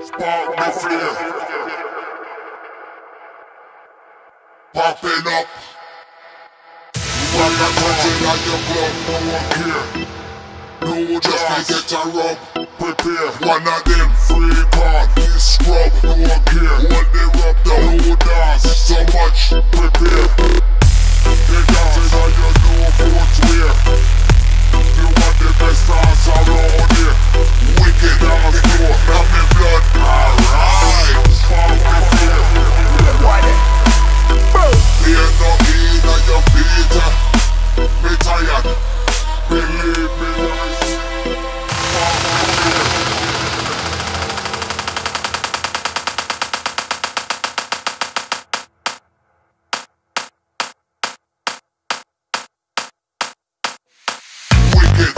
Spark the flare. Popping up. When I touch it on your club, no one care. No just to get a rub. Prepare. One of them free card. This scrub, no one care. When they rub down, no dance. So much. Prepare. They dancing on your new footwear. You want the best dance around here. Wicked dance floor. Love me blood. Alright. Spark the flare. Hear no in on your feet. Me tired. Believe me, guys. Spark the flare. Wicked.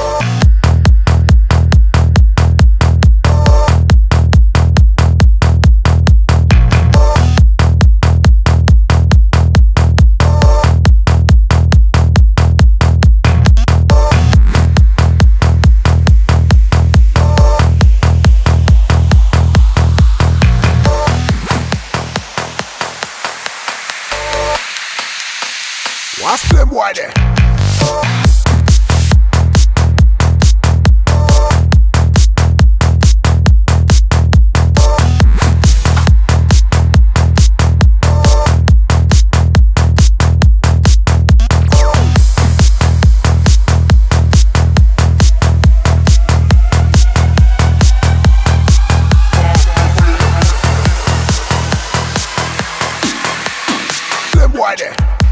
Watch them boy there. Them boy there.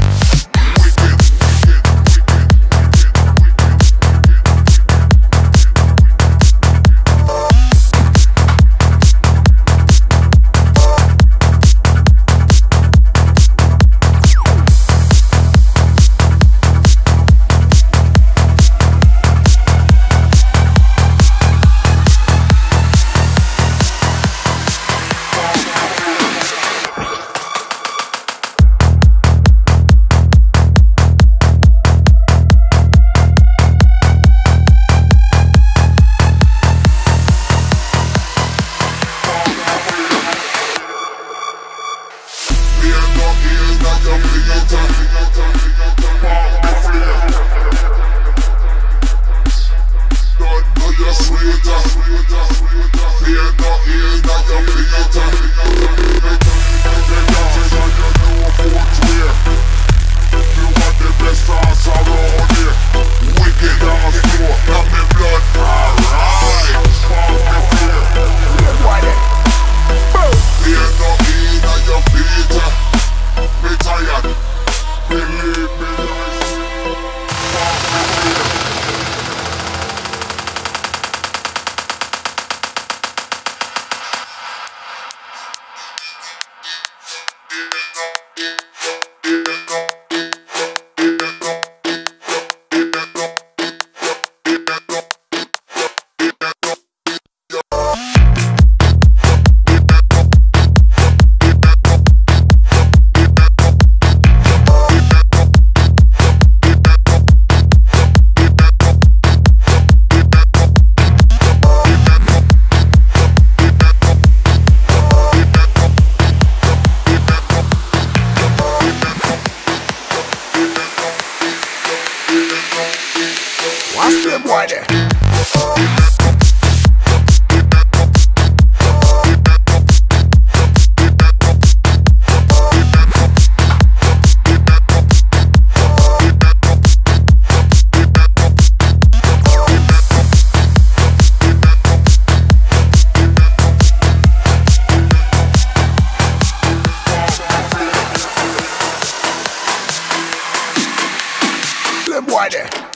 Watch them boy there. Them boy there.